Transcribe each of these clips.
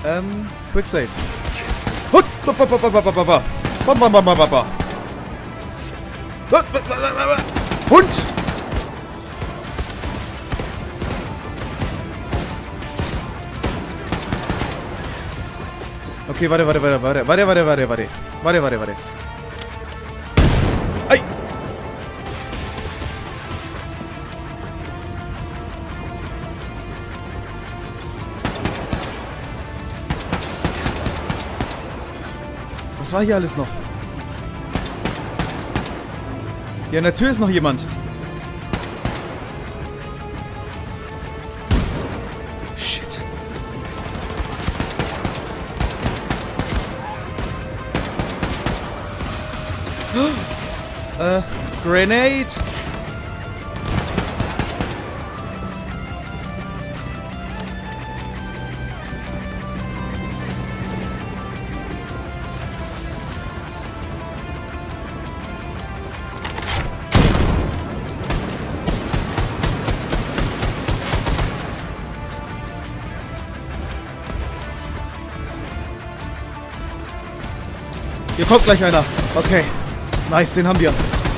Quick Save. Hut! Hund! Okay, warte. Ei! Was war hier alles noch? Hier an der Tür ist noch jemand. Shit. Grenade. Hier kommt gleich einer. Okay. Nice, den haben wir.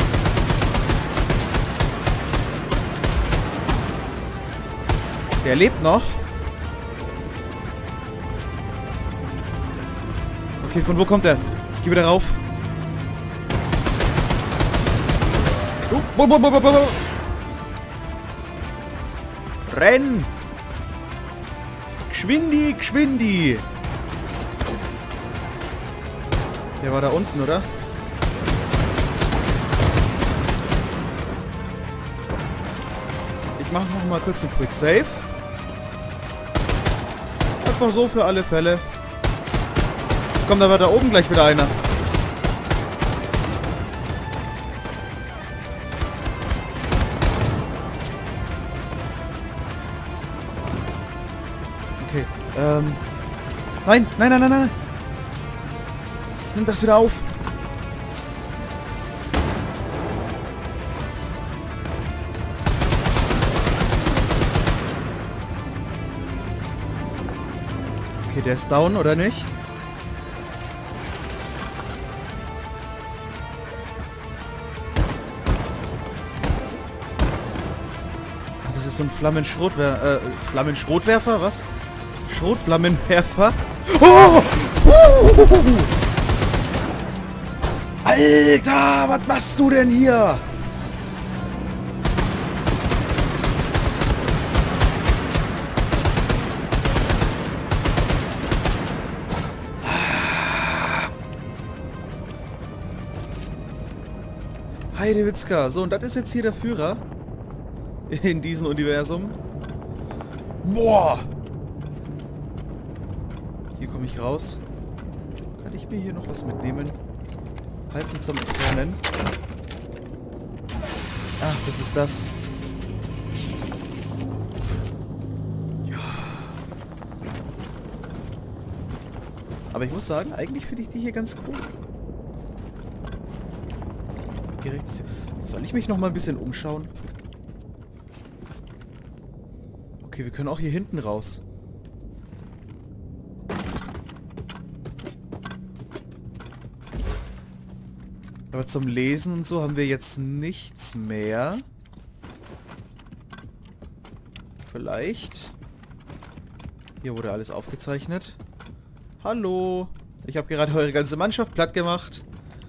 Der lebt noch. Okay, von wo kommt der? Ich gehe wieder rauf. Renn! Geschwindi! Der war da unten, oder? Ich mache noch mal kurz einen Quick Save. Einfach so für alle Fälle. Jetzt kommt aber da oben gleich wieder einer. Okay, Nein! Nimm das wieder auf! Okay, der ist down, oder nicht? Das ist so ein Flammenschrotwerfer, was? Schrotflammenwerfer? Oh! Alter, was machst du denn hier? Heidewitzka. So, und das ist jetzt hier der Führer. In diesem Universum. Boah! Hier komme ich raus. Kann ich mir hier noch was mitnehmen? Halten zum Entfernen. Ach, das ist das. Ja. Aber ich muss sagen, eigentlich finde ich die hier ganz cool. Soll ich mich noch mal ein bisschen umschauen? Okay, wir können auch hier hinten raus. Aber zum Lesen und so haben wir jetzt nichts mehr. Vielleicht. Hier wurde alles aufgezeichnet. Hallo. Ich habe gerade eure ganze Mannschaft platt gemacht.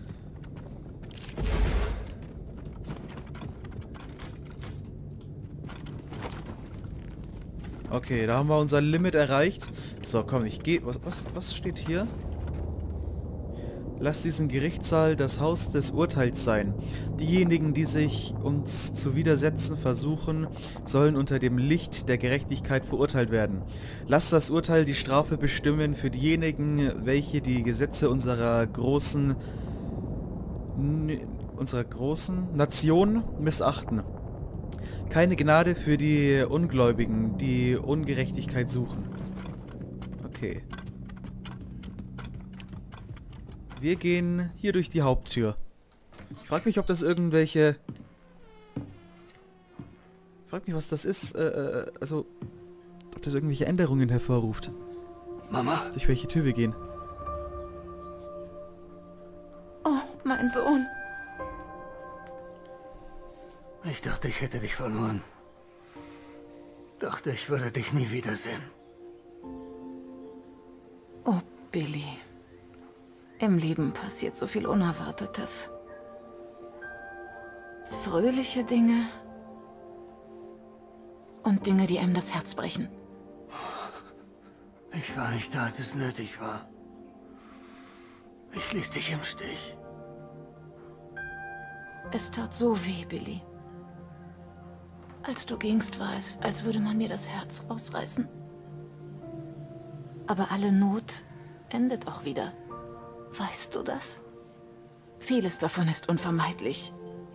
Okay, da haben wir unser Limit erreicht. So, komm, ich gehe... Was steht hier? Lass diesen Gerichtssaal das Haus des Urteils sein. Diejenigen, die sich uns zu widersetzen versuchen, sollen unter dem Licht der Gerechtigkeit verurteilt werden. Lass das Urteil die Strafe bestimmen für diejenigen, welche die Gesetze unserer großen Nation missachten. Keine Gnade für die Ungläubigen, die Ungerechtigkeit suchen. Okay. Wir gehen hier durch die Haupttür. Ich frage mich, ob das irgendwelche... Ich frage mich, was das ist. Also, ob das irgendwelche Änderungen hervorruft. Mama? Durch welche Tür wir gehen. Oh, mein Sohn. Ich dachte, ich hätte dich verloren. Dachte, ich würde dich nie wiedersehen. Oh, Billy. Im Leben passiert so viel Unerwartetes. Fröhliche Dinge und Dinge, die einem das Herz brechen. Ich war nicht da, als es nötig war. Ich ließ dich im Stich. Es tat so weh, Billy. Als du gingst, war es, als würde man mir das Herz rausreißen. Aber alle Not endet auch wieder. Weißt du das? Vieles davon ist unvermeidlich.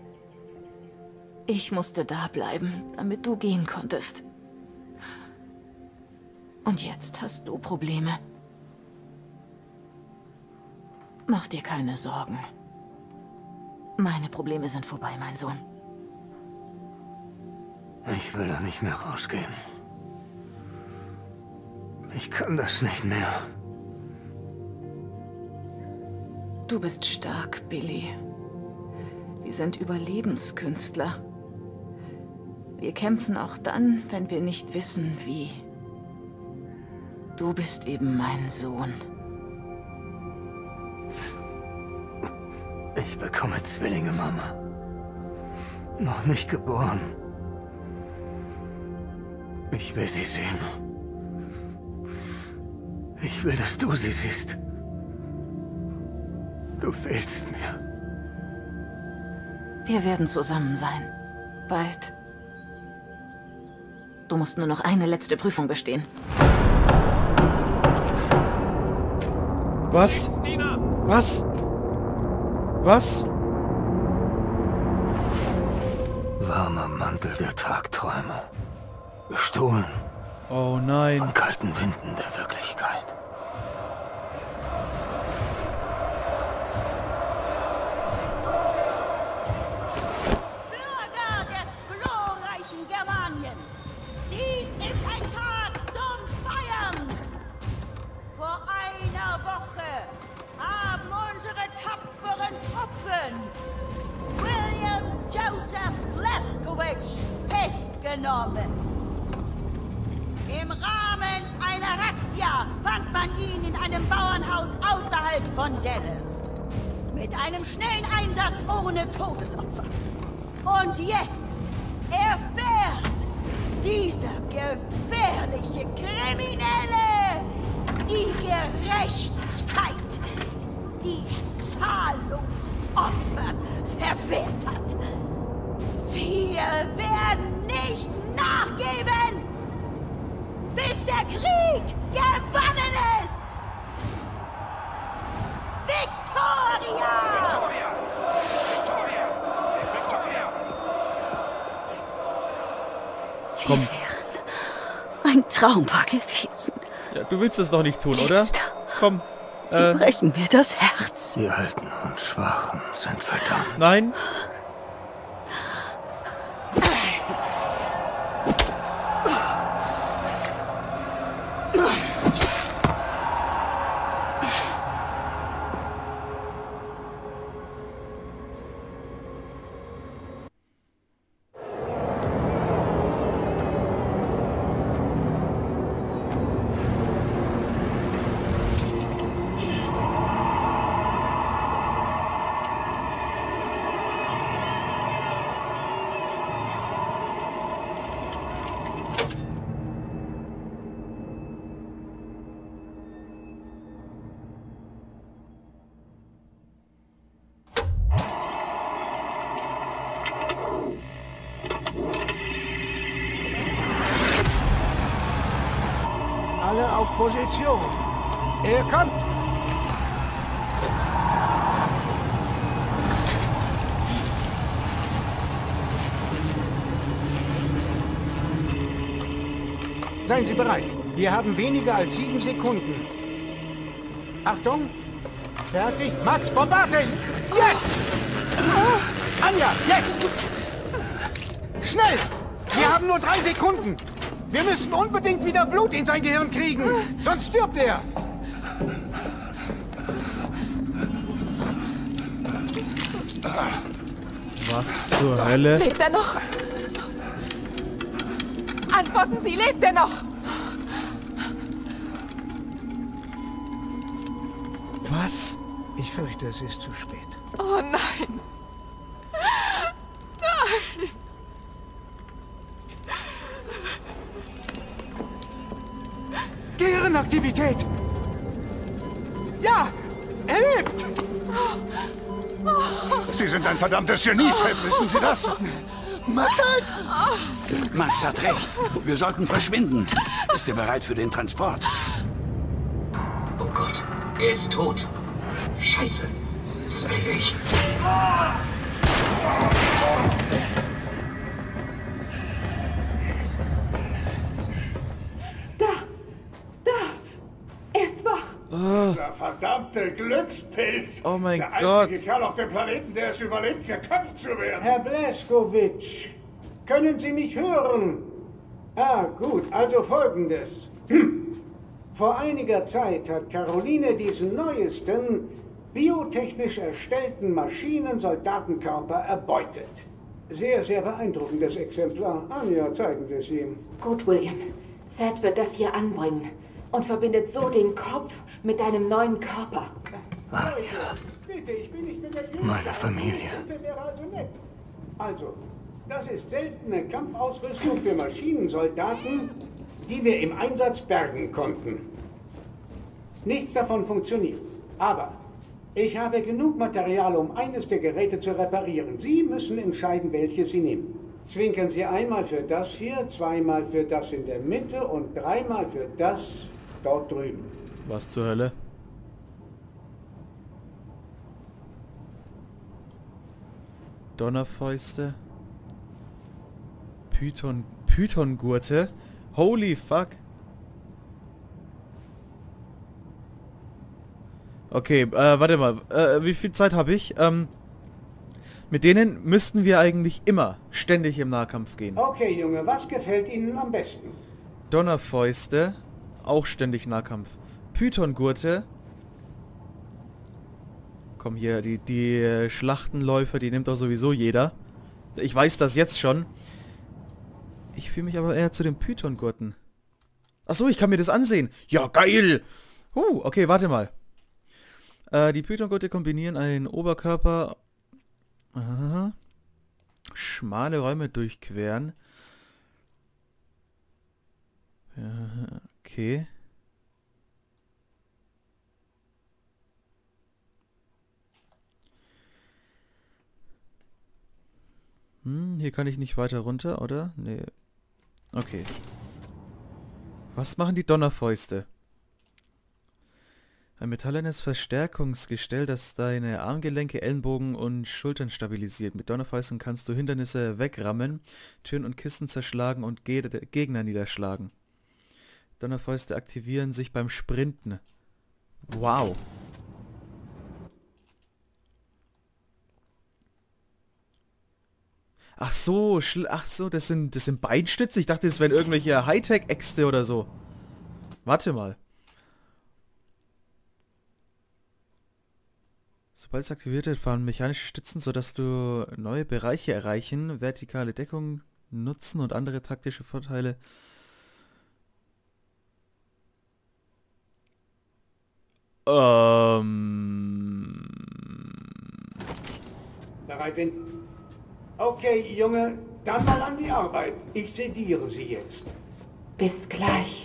Ich musste da bleiben, damit du gehen konntest. Und jetzt hast du Probleme. Mach dir keine Sorgen. Meine Probleme sind vorbei, mein Sohn. Ich will da nicht mehr rausgehen. Ich kann das nicht mehr. Du bist stark, Billy. Wir sind Überlebenskünstler. Wir kämpfen auch dann, wenn wir nicht wissen, wie. Du bist eben mein Sohn. Ich bekomme Zwillinge, Mama. Noch nicht geboren. Ich will sie sehen. Ich will, dass du sie siehst. Du fehlst mir. Wir werden zusammen sein. Bald. Du musst nur noch eine letzte Prüfung bestehen. Was? Was? Was? Warmer Mantel der Tagträume. Gestohlen Oh nein. von kalten Winden der Wirklichkeit. Bürger des glorreichen Germaniens, dies ist ein Tag zum Feiern. Vor einer Woche haben unsere tapferen Truppen William Joseph Lefkowitz festgenommen. Im Rahmen einer Razzia fand man ihn in einem Bauernhaus außerhalb von Dallas. Mit einem schnellen Einsatz ohne Todesopfer. Und jetzt erfährt dieser gefährliche Kriminelle die Gerechtigkeit, die er zahllos Opfern verwehrt hat. Wir werden nicht nachgeben, bis der Krieg gewonnen ist! Victoria! Komm. Wir wären ein Traumpaar gewesen. Ja, du willst es doch nicht tun, oder? Jetzt. Komm. Sie brechen mir das Herz. Die Alten und Schwachen sind verdammt. Nein. Alle auf Position. Er kommt. Seien Sie bereit. Wir haben weniger als 7 Sekunden. Achtung. Fertig. Max, Bombarden! Jetzt! Anja, jetzt! Schnell! Wir haben nur 3 Sekunden! Wir müssen unbedingt wieder Blut in sein Gehirn kriegen, sonst stirbt er. Was zur Hölle? Lebt er noch? Antworten Sie, lebt er noch? Was? Ich fürchte, es ist zu spät. Oh nein. Gehirnaktivität! Ja! Er lebt! Sie sind ein verdammtes Genie, Seth, wissen Sie das? Max hat recht. Wir sollten verschwinden. Ist er bereit für den Transport? Oh Gott, er ist tot. Scheiße. Das will ich. Er ist wach. Der verdammte Glückspilz! Oh mein der Gott. einzige Kerl auf dem Planeten, der es überlebt, geköpft zu werden. Herr Blaskowitsch, können Sie mich hören? Ah, gut, also Folgendes. Vor einiger Zeit hat Caroline diesen neuesten, biotechnisch erstellten Maschinen-Soldatenkörper erbeutet. Sehr, sehr beeindruckendes Exemplar. Anja, zeigen Sie es ihm. Gut, William. Seth wird das hier anbringen und verbindet so den Kopf mit deinem neuen Körper. Bitte, ich bin nicht mit der Jüngste. Meine Familie. Wäre also nett. Also, das ist seltene Kampfausrüstung für Maschinensoldaten, die wir im Einsatz bergen konnten. Nichts davon funktioniert. Aber ich habe genug Material, um eines der Geräte zu reparieren. Sie müssen entscheiden, welches Sie nehmen. Zwinkern Sie einmal für das hier, zweimal für das in der Mitte und dreimal für das dort drüben. Was zur Hölle? Donnerfäuste. Python-Gurte. Holy fuck. Okay, warte mal. Wie viel Zeit habe ich? Mit denen müssten wir eigentlich immer ständig im Nahkampf gehen. Okay, Junge, was gefällt Ihnen am besten? Donnerfäuste. Auch ständig Nahkampf. Python-Gurte. Komm hier, die Schlachtenläufer, die nimmt doch sowieso jeder. Ich weiß das jetzt schon. Ich fühle mich aber eher zu den Python-Gurten. Achso, ich kann mir das ansehen. Ja, geil! Okay, warte mal. Die Python-Gurte kombinieren einen Oberkörper... Aha. Schmale Räume durchqueren. Ja, okay. Hier kann ich nicht weiter runter, oder? Nee. Okay. Was machen die Donnerfäuste? Ein metallenes Verstärkungsgestell, das deine Armgelenke, Ellenbogen und Schultern stabilisiert. Mit Donnerfäusten kannst du Hindernisse wegrammen, Türen und Kisten zerschlagen und Gegner niederschlagen. Donnerfäuste aktivieren sich beim Sprinten. Wow. Ach so, das sind Beinstütze? Ich dachte, das wären irgendwelche Hightech-Äxte oder so. Warte mal. Sobald es aktiviert wird, fahren mechanische Stützen, sodass du neue Bereiche erreichen, vertikale Deckung nutzen und andere taktische Vorteile. Bereit bin. Okay, Junge, dann mal an die Arbeit. Ich sediere Sie jetzt. Bis gleich.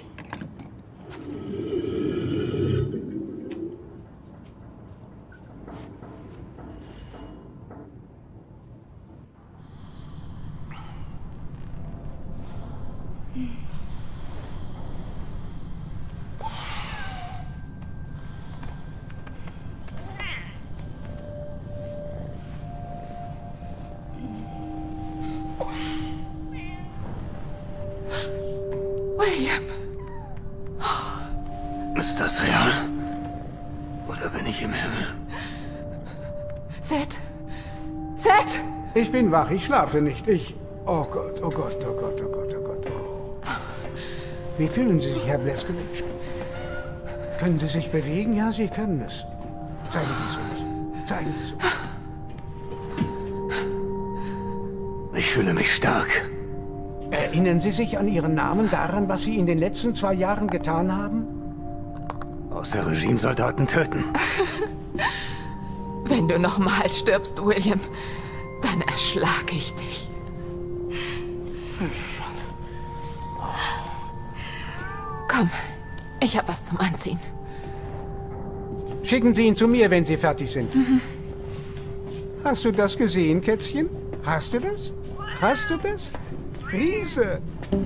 William. Ist das real? Oder bin ich im Himmel? Seth. Seth! Ich bin wach, ich schlafe nicht. Oh Gott, oh Gott, oh Gott, oh Gott, oh Gott, oh. Wie fühlen Sie sich, Herr Blazkowicz? Können Sie sich bewegen? Ja, Sie können es. Zeigen Sie es uns. Zeigen Sie es uns. Ich fühle mich stark. Erinnern Sie sich an Ihren Namen, daran, was Sie in den letzten 2 Jahren getan haben? Außer Regimesoldaten töten. Wenn du nochmal stirbst, William, dann erschlage ich dich. Komm, ich habe was zum Anziehen. Schicken Sie ihn zu mir, wenn Sie fertig sind. Hast du das gesehen, Kätzchen? Hast du das? Hast du das? Riese!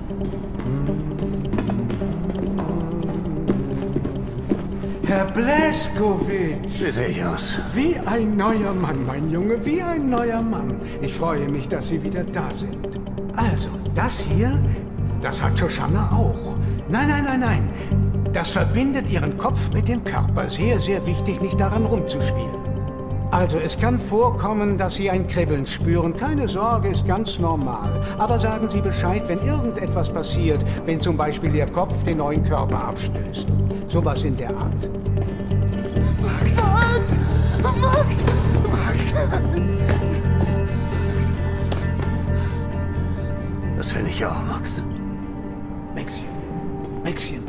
Herr Blazkowicz! Wie sehe ich aus? Wie ein neuer Mann, mein Junge, wie ein neuer Mann. Ich freue mich, dass Sie wieder da sind. Also, das hier, das hat Shoshana auch. Nein, nein, nein, nein. Das verbindet Ihren Kopf mit dem Körper. Sehr, sehr wichtig, nicht daran rumzuspielen. Also, es kann vorkommen, dass Sie ein Kribbeln spüren. Keine Sorge, ist ganz normal. Aber sagen Sie Bescheid, wenn irgendetwas passiert, wenn zum Beispiel Ihr Kopf den neuen Körper abstößt. Sowas in der Art. Max, was? Max! Max! Das will ich auch, Max. Maxchen. Maxchen.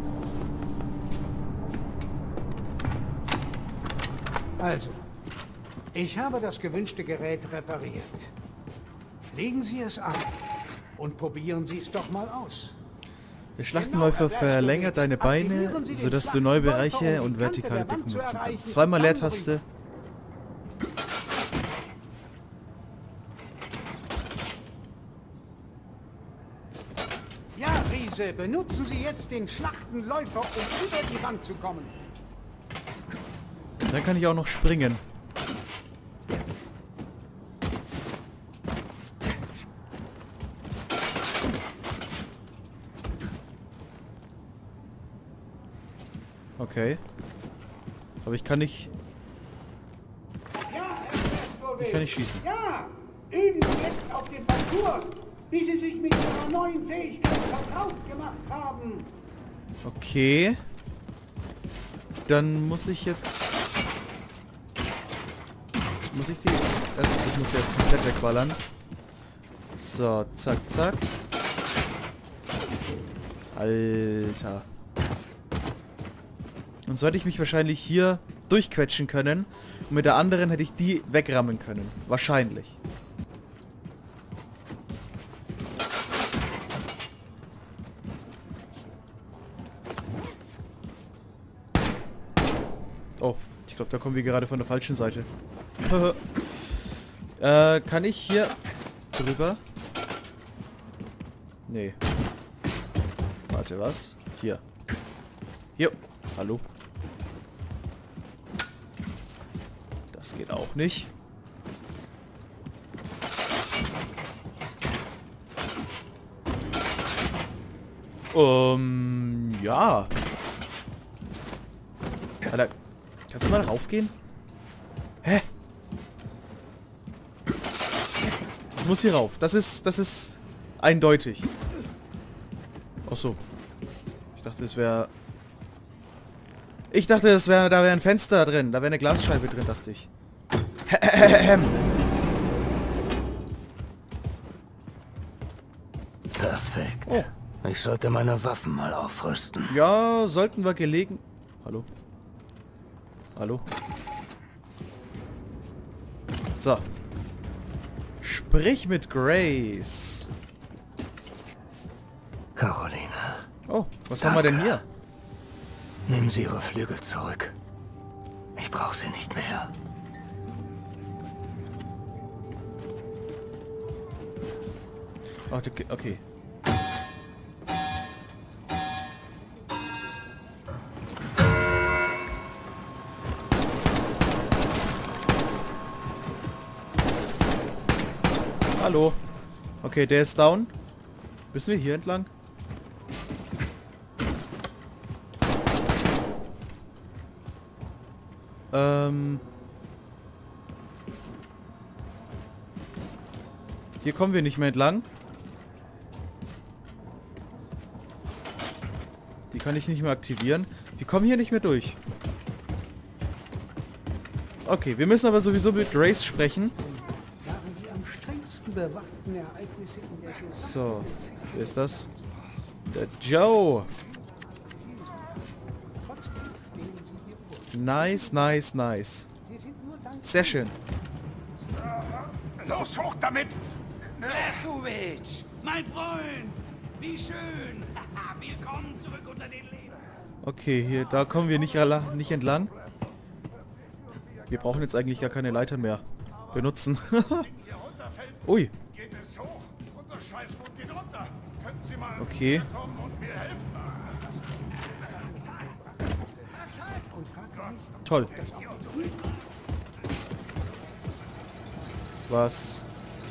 Also, ich habe das gewünschte Gerät repariert. Legen Sie es an und probieren Sie es doch mal aus. Der Schlachtenläufer verlängert deine Beine, sodass du neue Bereiche und vertikale Deckung nutzen kannst. Zweimal Leertaste. Ja, Riese, benutzen Sie jetzt den Schlachtenläufer, um über die Wand zu kommen. Dann kann ich auch noch springen. Okay. Aber ich kann nicht... Ich kann nicht schießen. Ja, üben Sie jetzt auf dem Parcours, wie Sie sich mit Ihrer neuen Fähigkeit vertraut gemacht haben. Okay. Dann muss ich jetzt... Muss ich die... Ich muss erst komplett wegballern. So, zack, zack. Alter. Und so hätte ich mich wahrscheinlich hier durchquetschen können. Und mit der anderen hätte ich die wegrammen können. Wahrscheinlich. Oh, ich glaube, da kommen wir gerade von der falschen Seite. Kann ich hier drüber? Nee. Warte, was? Hier. Hier. Hallo. Das geht auch nicht. Ja. Alter, kannst du mal raufgehen? Hä? Ich muss hier rauf. Das ist eindeutig. Ach so. Ich dachte, es wäre... da wäre ein Fenster drin. Da wäre eine Glasscheibe drin, dachte ich. Perfekt. Oh. Ich sollte meine Waffen mal aufrüsten. Ja, sollten wir gelegen... Hallo? Hallo? So. Sprich mit Grace. Caroline. Oh, was haben wir denn hier? Nehmen Sie Ihre Flügel zurück. Ich brauche sie nicht mehr. Oh, okay. Hallo. Okay, der ist down. Müssen wir hier entlang? Hier kommen wir nicht mehr entlang. Die kann ich nicht mehr aktivieren. Wir kommen hier nicht mehr durch. Okay, wir müssen aber sowieso mit Grace sprechen. So, wer ist das? Der Joe. Nice, nice, nice. Sehr schön. Los, hoch damit! Blaskovic, mein Freund! Wie schön! Willkommen zurück unter den Leben! Okay, hier, da kommen wir nicht entlang. Wir brauchen jetzt eigentlich gar keine Leiter mehr benutzen. Ui. Okay. Toll. Was?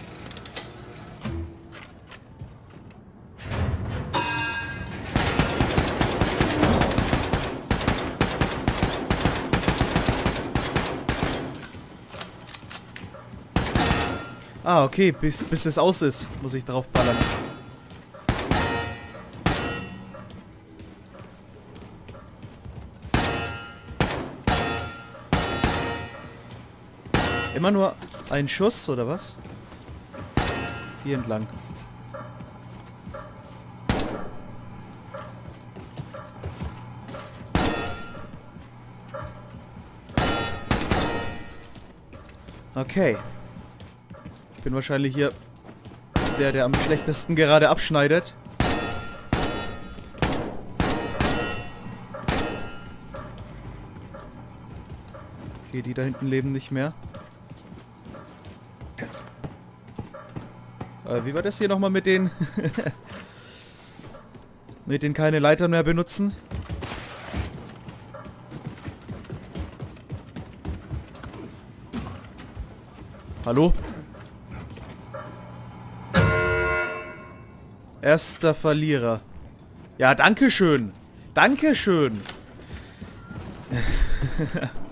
Ah, okay, bis es aus ist, muss ich drauf ballern. Immer nur ein Schuss, oder was? Hier entlang. Okay. Ich bin wahrscheinlich hier der am schlechtesten gerade abschneidet. Okay, die da hinten leben nicht mehr. Wie war das hier nochmal mit den... mit den keine Leitern mehr benutzen? Hallo? Erster Verlierer. Ja, danke schön. Danke schön.